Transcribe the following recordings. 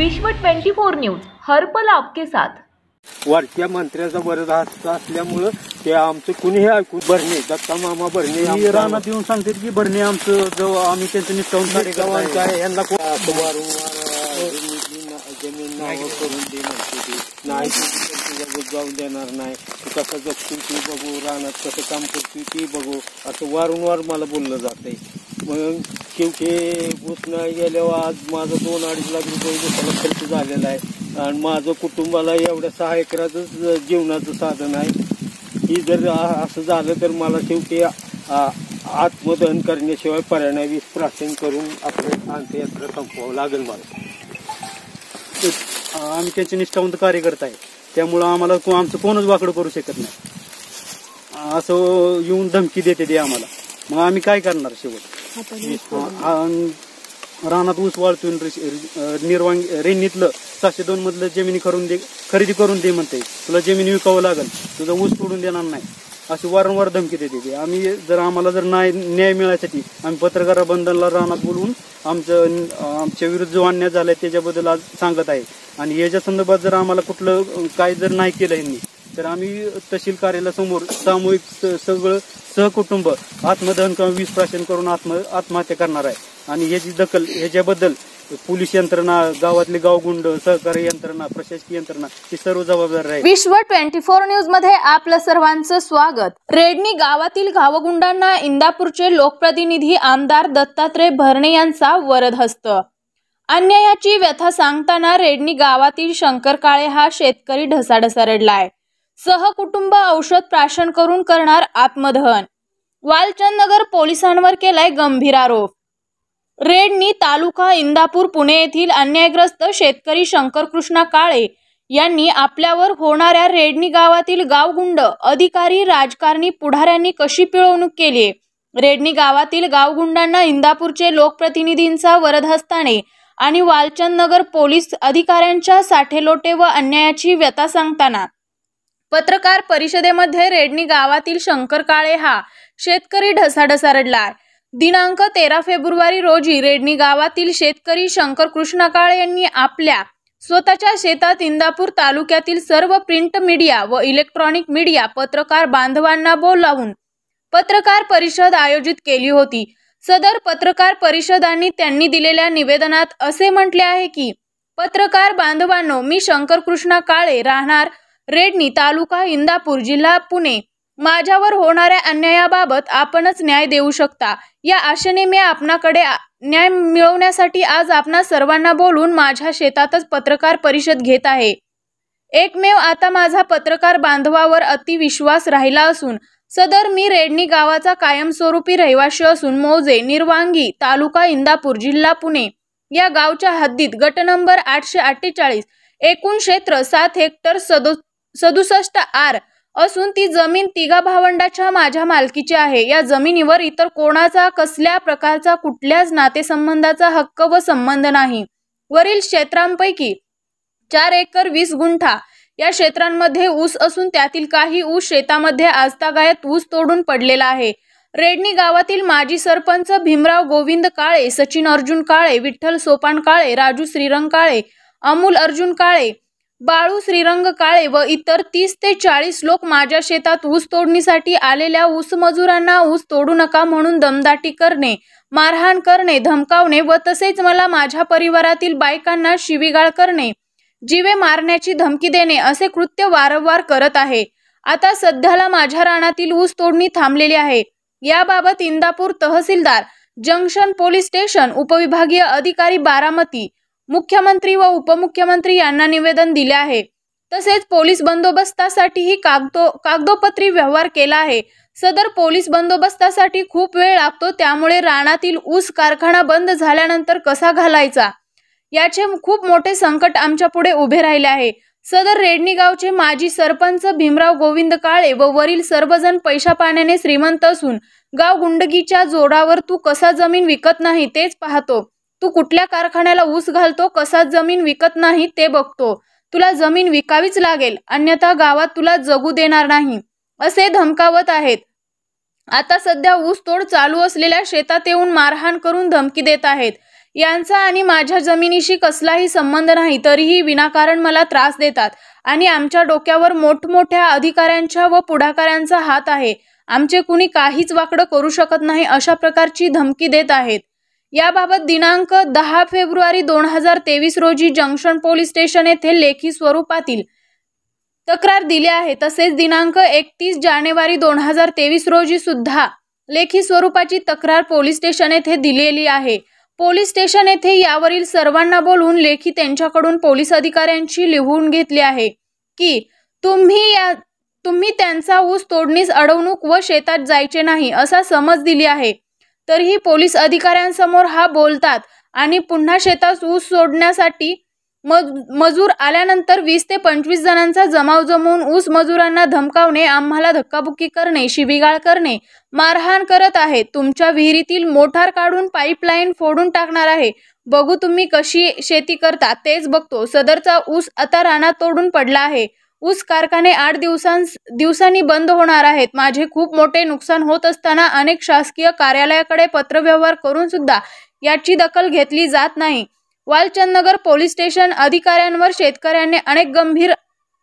विश्व 24 न्यूज हर पल आपके साथ। वरच्या मंत्र्याचा बरं हस्त असल्यामुळं ते आमचं कुणीही ऐकून भरणे दत्ता मामा भरणे रानात येऊन सांगतात की भरणे आमचं जो आम्ही त्यांचं निष्ठावून कार्यकर्ता आहे यांना जमीन नावं करून दे म्हणते नाही जाऊन देणार नाही, कसं जगतो ती बघू, रानात कसं काम करतो ती बघू, असं वारंवार मला बोललं जातंय। मग शेवटी ऊस नाही गेल्यावर आज माझं 2-2.5 लाख रुपये ऊसाला खर्च झालेला आहे आणि माझं कुटुंबाला एवढ्या 6 एकराचं जीवनाचं साधन आहे। ही जर असं झालं तर मला शेवटी आत्मदहन करण्याशिवाय पर्याय नाही, विष प्राशन करून आपलं अंत्ययात्रा संपवावं लागेल मला। आम्ही त्यांचे निष्ठावंत कार्यकर्ता आहे त्यामुळं आम्हाला आमचं कोणच वाकडं करू शकत नाही, असं येऊन धमकी देते ते आम्हाला। मग आम्ही काय करणार शेवट? रानात ऊस वाळतून रेणीतलं 702 मधलं जमिनी खरेदी करून दे म्हणते, तुला जमीन विकावं लागेल, तुझा ऊस तोडून देणार नाही, अशी वारंवार धमकी देते ते। आम्हाला जर न्याय मिळायसाठी आम्ही पत्रकार बंधनला रानात बोलवून आमच्या विरुद्ध जो अन्याय झालाय त्याच्याबद्दल आज सांगत आहे। आणि याच्या संदर्भात जर आम्हाला कुठलं काय जर नाही केलं यांनी तर आम्ही तहसील कार्यालयासमोर सामूहिक सगळं सहकुटुंब आत्मदहन किंवा विष प्राशन करून आत्महत्या करणार आहे। आणि याची दखल ह्याच्याबद्दल पोलीस यंत्रणा, गावातले गावगुंड, सहकारी यंत्रणा, प्रशासकीय यंत्रणा ही सर्व जबाबदार आहे। विश्व 24 न्यूज मध्ये आपलं सर्वांचं स्वागत। रेडणी गावातील गावगुंडांना इंदापूरचे लोकप्रतिनिधी आमदार दत्तात्रय भरणे यांचा वरद हस्त। अन्यायाची व्यथा सांगताना रेडणी गावातील शंकर काळे हा शेतकरी ढसाढसा रडलाय। सहकुटुंब औषध प्राशन करून करणार आत्मदहन। वालचंदनगर पोलिसांवर केलाय गंभीर आरोप। रेडणी तालुका इंदापूर पुणे येथील अन्यायग्रस्त शेतकरी शंकरकृष्णा काळे यांनी आपल्यावर होणाऱ्या रेडणी गावातील गावगुंड, अधिकारी, राजकारणी, पुढाऱ्यांनी कशी पिळवणूक केली। रेडणी गावातील गावगुंडांना इंदापूरचे लोकप्रतिनिधींचा वरद हस्ताने आणि वालचंदनगर पोलीस अधिकाऱ्यांच्या साठेलोटे व अन्यायाची व्यथा सांगताना पत्रकार परिषदेमध्ये रेडणी गावातील शंकर काळे हा शेतकरी ढसाढसा रडलाय। दिनांक 13 फेब्रुवारी रोजी रेडणी गावातील शेतकरी शंकरकृष्णा काळे यांनी आपल्या स्वतःच्या शेतात इंदापूर तालुक्यातील सर्व प्रिंट मीडिया व इलेक्ट्रॉनिक मीडिया पत्रकार बांधवांना बोलावून पत्रकार परिषद आयोजित केली होती। सदर पत्रकार परिषदांनी त्यांनी दिलेल्या निवेदनात असे म्हटले आहे की, पत्रकार बांधवांनो, मी शंकरकृष्णा काळे, राहणार रेडणी, तालुका इंदापूर, जिल्हा पुणे, माझ्यावर होणाऱ्या अन्यायाबाबत आपणच न्याय देऊ शकता या आशेने मी आपणाकडे न्याय मिळवण्यासाठी आज आपणा सर्वांना बोलून माझ्या शेतातच पत्रकार परिषद घेत आहे। एकमेव आता माझा पत्रकार बांधवावर अति विश्वास राहिला असून सदर मी रेडणी गावाचा कायमस्वरूपी रहिवासी असून मौजे, निर्वांगी, तालुका इंदापूर, जिल्हा पुणे या गावच्या हद्दीत गट नंबर 848 एकूण क्षेत्र 7 हेक्टर 67 आर असून ती जमीन तिघा भावंडाच्या माझ्या मालकीची आहे। या जमिनीवर इतर कोणाचा कसल्या प्रकारचा कुठल्याच नातेसंबंधाचा हक्क व संबंध नाही। वरील क्षेत्रांपैकी 4 एकर 20 गुंठा या क्षेत्रांमध्ये ऊस असून त्यातील काही ऊस शेतामध्ये आजतागायत ऊस तोडून पडलेला आहे। रेडणी गावातील माजी सरपंच भीमराव गोविंद काळे, सचिन अर्जुन काळे, विठ्ठल सोपान काळे, राजू श्रीरंग काळे, अमोल अर्जुन काळे, बाळू श्रीरंग काळे व इतर 30 ते 40 लोक माझ्या शेतात ऊस तोडणीसाठी आलेल्या ऊस मजुरांना ऊस तोडू नका म्हणून दमदाटी करणे, मारहाण करणे, धमकावणे व तसेच मला माझ्या परिवारातील बायकांना शिवीगाळ करणे, जीवे मारण्याची धमकी देणे असे कृत्य वारंवार करत आहे। आता सध्याला माझ्या रानातील ऊस तोडणी थांबलेली आहे। याबाबत इंदापूर तहसीलदार, जंक्शन पोलीस स्टेशन, उपविभागीय अधिकारी बारामती, मुख्यमंत्री व उपमुख्यमंत्री यांना निवेदन दिले आहे। तसेच पोलीस बंदोबस्तासाठीही कागदोपत्री व्यवहार केला आहे। सदर पोलीस बंदोबस्तासाठी खूप वेळ लागतो, त्यामुळे रानातील ऊस कारखाना बंद झाल्यानंतर कसा घालायचा याचे खूप मोठे संकट आमच्या पुढे उभे राहिले आहे। सदर रेडणी गावचे माजी सरपंच भीमराव गोविंद काळे व वरील सर्वजण पैशा पाण्याने श्रीमंत असून गाव गुंडगीच्या जोरावर तू कसा जमीन विकत नाही तेच पाहतो, तू कुठल्या कारखान्याला ऊस घालतो, कसा जमीन विकत नाही ते बघतो, तुला जमीन विकावीच लागेल अन्यथा गावात तुला जगू देणार नाही असे धमकावत आहेत। आता सध्या ऊस तोड चालू असलेल्या शेतात येऊन मारहाण करून धमकी देत आहेत। यांचा आणि माझ्या जमिनीशी कसलाही संबंध नाही, तरीही विनाकारण मला त्रास देतात आणि आमच्या डोक्यावर मोठमोठ्या अधिकाऱ्यांच्या व पुढाकारांचा हात आहे. आमचे कुणी काहीच वाकडं करू शकत नाही अशा प्रकारची धमकी देत आहेत. याबाबत दिनांक 10 फेब्रुवारी 2023 रोजी जंक्शन पोलीस स्टेशन येथे लेखी स्वरूपातील तक्रार दिली आहे. तसेच दिनांक 31 जानेवारी 2023 रोजी सुद्धा लेखी स्वरूपाची तक्रार पोलीस स्टेशन येथे दिलेली आहे. पोलीस स्टेशन येथे यावरील सर्वांना बोलवून लेखी त्यांच्याकडून पोलीस अधिकाऱ्यांची लिहून घेतली आहे की तुम्ही त्यांचा ऊस तोडणीस अडवणूक व शेतात जायचे नाही असा समज दिली आहे. तरीही पोलीस अधिकाऱ्यांसमोर हा बोलतात आणि पुन्हा शेतात ऊस सोडण्यासाठी मजूर आल्यानंतर 20 ते 25 जणांचा जमाव जमवून ऊस मजुरांना धमकावणे, आम्हाला धक्काबुक्की करणे, शिवीगाळ करणे, मारहाण करत आहेत. तुमच्या विहिरीतील मोटार काढून पाईपलाईन फोडून टाकणार आहे. बघू तुम्ही कशी शेती करता तेच बघतो. सदरचा ऊस आता रानात तोडून पडला आहे. ऊस कारखाने 8 दिवसांनी बंद होणार आहेत. माझे खूप मोठे नुकसान होत असताना अनेक शासकीय कार्यालयाकडे पत्रव्यवहार करून सुद्धा याची दखल घेतली जात नाही. वालचंदनगर पोलीस स्टेशन अधिकाऱ्यांवर शेतकऱ्यांनी अनेक गंभीर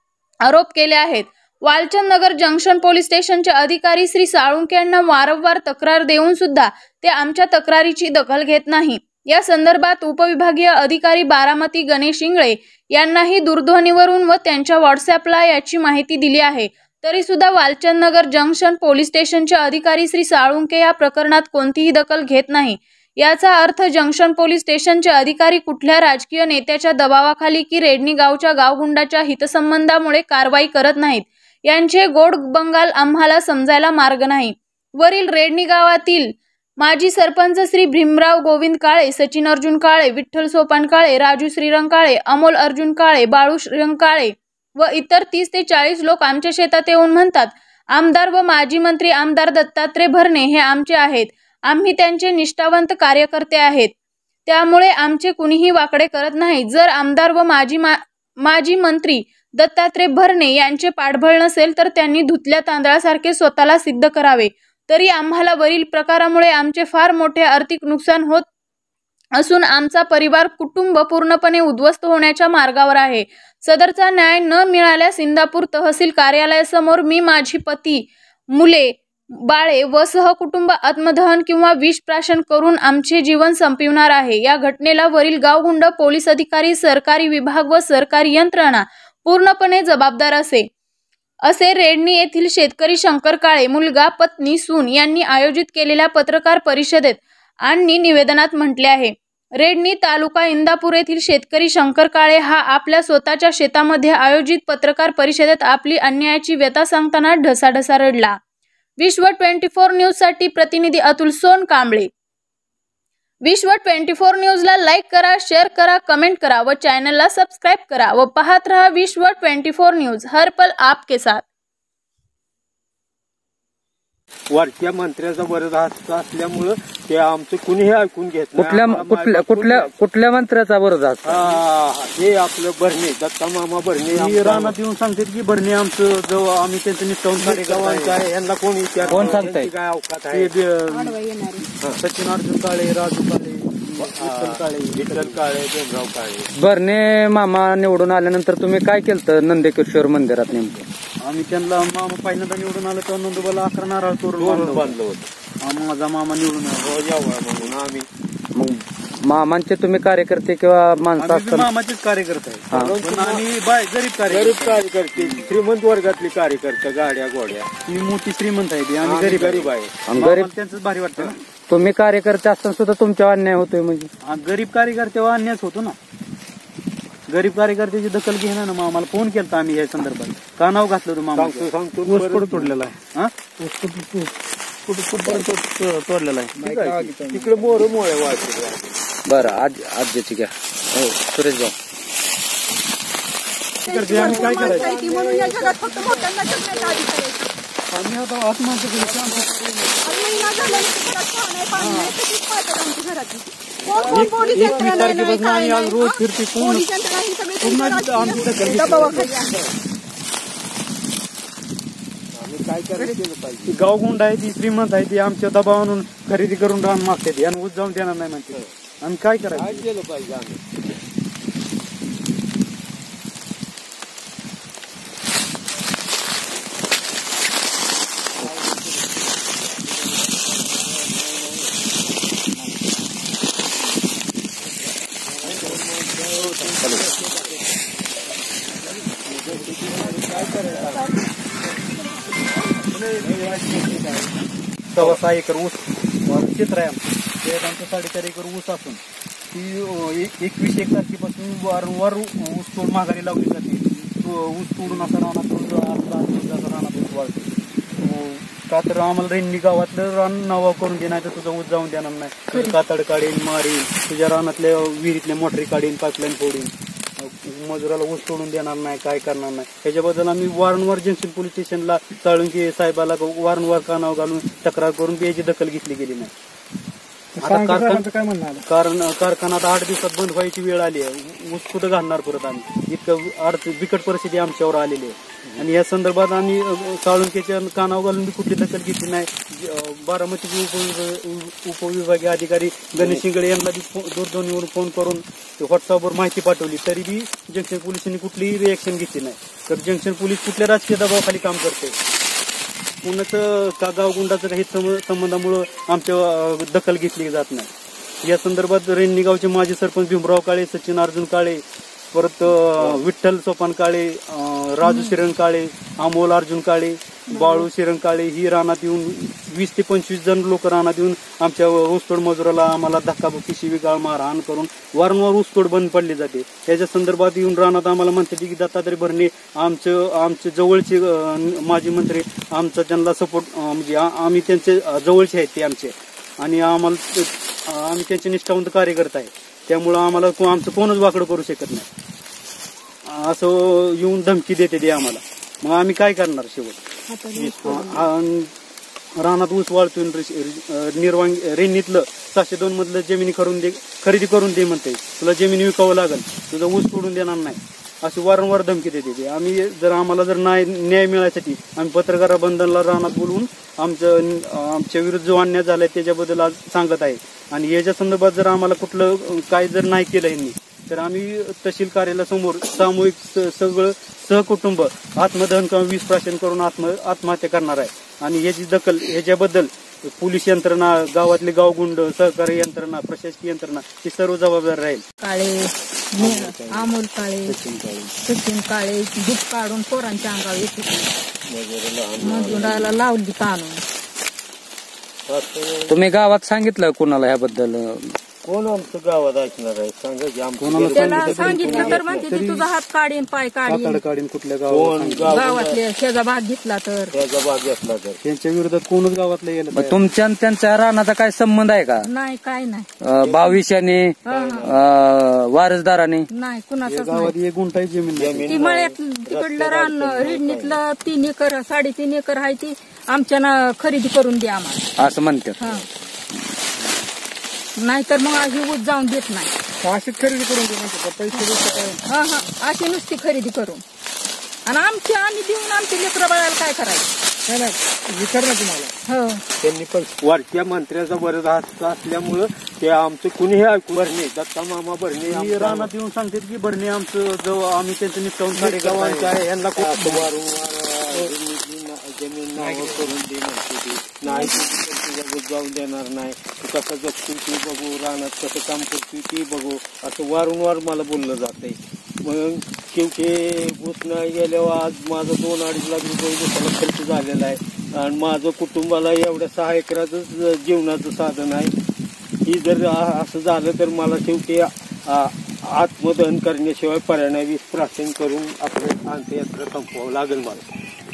आरोप केले आहेत. वालचंदनगर जंक्शन पोलीस स्टेशनचे अधिकारी श्री साळुंके यांना वारंवार तक्रार देऊन सुद्धा ते आमच्या तक्रारीची दखल घेत नाही. या संदर्भात उपविभागीय अधिकारी बारामती गणेश इंगळे यांनाही दूरध्वनीवरून व त्यांच्या व्हॉट्सअॅपला याची माहिती दिली आहे. तरी सुद्धा वालचंदनगर जंक्शन पोलीस स्टेशनचे अधिकारी श्री साळुंके या प्रकरणात कोणतीही दखल घेत नाही. याचा अर्थ जंक्शन पोलीस स्टेशनचे अधिकारी कुठल्या राजकीय नेत्याच्या दबावाखाली की रेडणी गावच्या गावगुंडाच्या हितसंबंधामुळे कारवाई करत नाहीत. यांचे गोड बंगाल आम्हाला समजायला मार्ग नाही. वरील रेडणी गावातील माजी सरपंच श्री भीमराव गोविंद काळे, सचिन अर्जुन काळे, विठ्ठल सोपान काळे, राजू श्रीरंग काळे, अमोल अर्जुन काळे, बाळू श्रीरंग काळे व इतर 30 ते 40 लोक आमच्या शेतात येऊन म्हणतात, आमदार व माजी मंत्री आमदार दत्तात्रय भरणे हे आमचे आहेत. आम्ही त्यांचे निष्ठावंत कार्यकर्ते आहेत. त्यामुळे आमचे कुणीही वाकडे करत नाही. जर आमदार व माजी मंत्री दत्तात्रय भरणे यांचे पाठबळ नसेल तर त्यांनी धुतल्या तांदळासारखे स्वतःला सिद्ध करावे. तरी आम्हाला वरील प्रकारामुळे आमचे फार मोठे आर्थिक नुकसान होत असून आमचा परिवार कुटुंब पूर्णपणे उद्ध्वस्त होण्याच्या मार्गावर आहे. सदरचा न्याय न मिळाल्यास इंदापूर तहसील कार्यालयासमोर मी, माझी पती, मुले, बाळे व सहकुटुंब आत्मदहन किंवा विष प्राशन करून आमचे जीवन संपविणार आहे. या घटनेला वरील गावगुंड, पोलीस अधिकारी, सरकारी विभाग व सरकारी यंत्रणा पूर्णपणे जबाबदार असे रेडणी येथील शेतकरी शंकर काळे, मुलगा, पत्नी, सून यांनी आयोजित केलेल्या पत्रकार परिषदेत आणि निवेदनात म्हटले आहे. रेडणी तालुका इंदापूर येथील शेतकरी शंकर काळे हा आपल्या स्वतःच्या शेतामध्ये आयोजित पत्रकार परिषदेत आपली अन्यायाची व्यथा सांगताना ढसाढसा रडला. विश्व 24 न्यूज साठी प्रतिनिधी अतुल सोनकांबळे. विश्व 24 न्यूजला लाईक करा, शेअर करा, कमेंट करा व चॅनलला सबस्क्राईब करा व पाहत रहा विश्व 24 न्यूज, हर पल आपके साथ. वरच्या मंत्र्याचा वरदा असल्यामुळं ते आमचं कुणीही ऐकून घेत कुठल्या मंत्र्याचा वरदा? हे आपलं भरणे, दत्ता मामा भरणे रानात येऊन सांगतात की भरणे आमचं जवळ आम्ही त्यांचं निष्ठावंत आहे. यांना कोण विचार कोण सांगताय? काय अवकात आहे? सचिन अर्जुन काळे, राजू काळे, विठ्ठल काळे, भीमराव काळे. भरणे मामा निवडून आल्यानंतर तुम्ही काय केलं नंदेश्वर मंदिरात नेमकं? आम्ही त्यांना मामा पहिल्यांदा निवडून आलं तेव्हा नंदुबाला 11 नारळ तोरण बांधलं होतं. माझा मामा निवडून म्हणून आम्ही मग मामांचे तुम्ही कार्यकर्ते किंवा माणसं असतात? मामाचेच कार्यकर्ते आहे. पण आम्ही गरीब कार्यकर्ते, श्रीमंत वर्गातले कार्यकर्ते, गाड्या गोड्या. ती मोठी श्रीमंत आहे ती, आम्ही गरीब आहे. गरीब त्यांचंच भारी वाटतं ना. तुम्ही कार्यकर्ते असताना सुद्धा तुमच्यावर अन्याय होतोय म्हणजे? गरीब कार्यकर्त्यावर अन्यायच होतो ना. गरीब कार्यकर्त्याची दखल घेणं ना. आम्हाला फोन केला आम्ही या संदर्भात. का नाव घातलं होतं मामा? सांगतो कुठं तोडलेला आहे? कुठं तोडलेला आहे? तिकडे मोळे वाढते. बरं, आजीची घ्या. हो, सुरेश भाऊ. आम्ही काय करायचं? म्हणून या जगात फक्त मोठ्यांना जगण्याचा अधिकार आहे. आम्ही आता आत्महत्या केली. महिना झाला घरात पाणी नाही, तशीच पाहतात आमची घरातली. पोलीस यंत्रणा नाही, काय नाही. रोज फिरते पोलीस यंत्रणा ही सगळी दबावाखाली आहे. काय करायचं पाहिजे? गावगुंड आहे ती, श्रीमंत आहे ती, आमच्या दबावानं खरेदी करून रान मागते आणि ऊस जाऊन देणार नाही म्हणते. आम्ही काय करायचं? काय केलं पाहिजे आम्ही? सव्वा 6 एकर ऊस क्षेत्र आहे आमचं 4.5 एकर ऊस असून ती 21 तारखेपासून वारंवार ऊस तोड माघारी लावली जाते. ऊस तोडून असा रानात ऊस वाळतो. का तर आम्हाला रेन्नी गावातलं रान नावा करून दे, नाही तर तुझा ऊस जाऊन देणार नाही. कातड काढीन, मारीन, तुझ्या रानातल्या विहिरीतल्या मोटरी काढीन, पाईपलाईन फोडीन, मजुराला ऊस तोडून देणार नाही, काय करणार नाही. त्याच्याबद्दल आम्ही वारंवार जंक्शन पोलीस स्टेशनला साळुंके साहेबाला वारंवार कानावर घालून तक्रार करून याची दखल घेतली गेली नाही. आता कारखाना 8 दिवसात बंद व्हायची वेळ आली आहे. ऊस कुठं घालणार परत आम्ही? इतकं बिकट परिस्थिती आमच्यावर आलेली आहे. आणि या संदर्भात आम्ही साळुंकेच्या कानावर घालून कुठली दखल घेतली नाही. बारामतीचे उपविभागीय अधिकारी गणेश शिंगळे यांना दूरध्वनीवरून फोन करून व्हॉट्सअपवर माहिती पाठवली, तरी बी जंक्शन पोलिसांनी कुठलीही रिएक्शन घेतली नाही. तर जंक्शन पोलीस कुठल्या राजकीय दबावाखाली काम करते? पुण्याचं का गावगुंडाचं काही संबंधामुळं आमच्या दखल घेतली जात नाही. या संदर्भात रेन्नी गावचे माजी सरपंच भीमराव काळे, सचिन अर्जुन काळे, परत विठ्ठल सोपान काळे, राजू श्रीरंग काळे, अमोल अर्जुन काळे, बाळू श्रीरंग काळे ही रानात येऊन 20 ते 25 जण लोक रानात येऊन आमच्या ऊसतोड मजुराला आम्हाला धक्काबुक्की, शिवीगाळ, मारहाण करून वारंवार ऊसतोड बंद पडली जाते. त्याच्या संदर्भात येऊन रानात आम्हाला म्हणते की दत्तात्रय भरणे आमचे जवळचे माजी मंत्री आमचा त्यांना सपोर्ट, म्हणजे आम्ही त्यांचे जवळचे आहेत ते आमचे, आणि आम्ही त्यांचे निष्ठावंत कार्यकर्ते आहे. त्यामुळं आम्हाला आमचं कोणच वाकडं करू शकत नाही असं येऊन धमकी देते ते आम्हाला. मग आम्ही काय करणार? शेवट रानात ऊस वाळतून निर्वांग रेन्नीतलं 602 मधलं जमिनी खरेदी करून दे म्हणते, तुला जमीन विकावं लागेल, तुझा ऊस तोडून देणार नाही, अशी वारंवार धमकी देते ते. आम्हाला जर न्याय मिळायसाठी आम्ही पत्रकार बंधनला रानात बोलवून आमच्या विरुद्ध जो अन्याय झालाय त्याच्याबद्दल आज सांगत आहे. आणि याच्या संदर्भात जर आम्हाला कुठलं काय जर नाही केलं यांनी, तर आम्ही तहसील कार्यालयासमोर सामूहिक सगळं सहकुटुंब आत्मदहन किंवा विष प्राशन करून आत्महत्या करणार आहे. आणि याची दखल ह्याच्याबद्दल पोलीस यंत्रणा, गावातले गावगुंड, सहकारी यंत्रणा, प्रशासकीय यंत्रणा ही सर्व जबाबदार राहील. काळे, अमोल काळे, सचिन काळे दूध काढून पोरांच्या अंगावर येते, मजुराला लावली काढून. तुम्ही गावात सांगितलं कोणाला ह्याबद्दल? कोण आमचं गावात ऐकणार आहे? सांगा की त्याला सांगितलं तर म्हणते की तुझा हात काढीन, पाय काढीन. कुठल्या गावातले शेजा भाग घेतला तर, त्याचा भाग घेतला तर त्यांच्या विरोधात कोणच गावातलं गेलं? तुमच्या त्यांच्या रानाचा काय संबंध आहे का? नाही, काय नाही. भाविष्याने, वारसदाराने नाही, कुणाचाच गावात नाही. 1 गुंठा जमीन ती मळ्यात तिकडलं रान रेडणीतलं 3 एकर 3.5 एकर आहे, ती आमच्या खरेदी करून द्या आम्हाला असं म्हणतात. नाहीतर मग अशी ऊस जाऊन देत नाही. अशी खरेदी करून पैसे अशी नुसती खरेदी करून, आणि आम्ही देऊन आमच्या लेकरं बाळाला काय करायचं? विचार ना तुम्हाला. त्यांनी पण वरच्या मंत्र्याचा बरंच हात असल्यामुळं ते आमचं कुणीही ऐकू भरणे, दत्ता मामा भरणे रानात येऊन सांगतात की भरणे आमचं जो आम्ही त्यांचं निष्ठावून कार्यकर्ते आहे, यांना वारंवार जमीन नावं करून दे म्हणते, नाही तुझा जाऊन देणार नाही, तू कसं जगतो ती बघू, रानात कसं काम करतो ती बघू, असं वारंवार मला बोललं जातंय. मग शेवटी ऊस नाही गेल्यावर आज माझं 2-2.5 लाख रुपये ऊसाला खर्च झालेला आहे, आणि माझं कुटुंबाला एवढ्या 6 एकराचं जीवनाचं साधन आहे. ही जर असं झालं तर मला शेवटी आत्मदहन करण्याशिवाय पर्याय नाही, विष प्राशन करून आपलं अंत्ययात्रा संपवावं लागेल मला.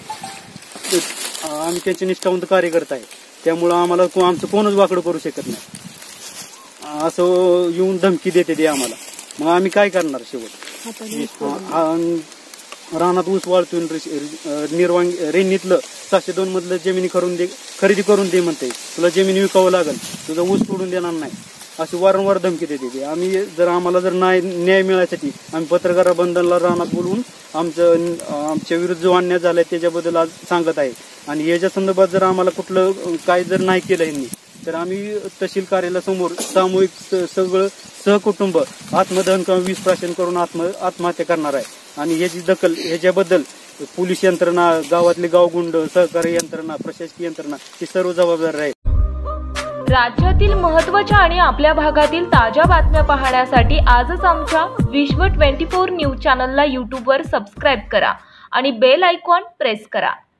आम्ही त्यांचे निष्ठावंत कार्यकर्ते आहे. त्यामुळं आम्हाला आमचं कोणच वाकडं करू शकत नाही असं येऊन धमकी देते ते आम्हाला. मग आम्ही काय करणार? शेवट रानात ऊस वाळतून रेन्नीतलं 602 मधलं जमिनी खरेदी करून दे म्हणते, तुला जमीन विकावं लागेल, तुझा ऊस तोडून देणार नाही, अशी वारंवार धमकी देते ते. आम्हाला जर न्याय मिळायसाठी आम्ही पत्रकार बंधनला रानात बोलवून आमच्या विरुद्ध जो अन्याय झालाय त्याच्याबद्दल आज सांगत आहे. आणि याच्या संदर्भात जर आम्हाला कुठलं काय जर नाही केलं यांनी, तर आम्ही तहसील कार्यालयासमोर सामूहिक सगळं सहकुटुंब आत्मदहन किंवा विष प्राशन करून आत्महत्या करणार आहे. आणि ह्याची दखल ह्याच्याबद्दल पोलीस यंत्रणा, गावातले गावगुंड, सहकारी यंत्रणा, प्रशासकीय यंत्रणा ही सर्व जबाबदार आहे. राज्यातील महत्त्वाच्या आणि आपल्या भागातील ताज्या बातम्या पाहण्यासाठी आजच आमच्या विश्व 24 न्यूज चॅनलला यूट्यूबवर सबस्क्राईब करा आणि बेल आयकॉन प्रेस करा.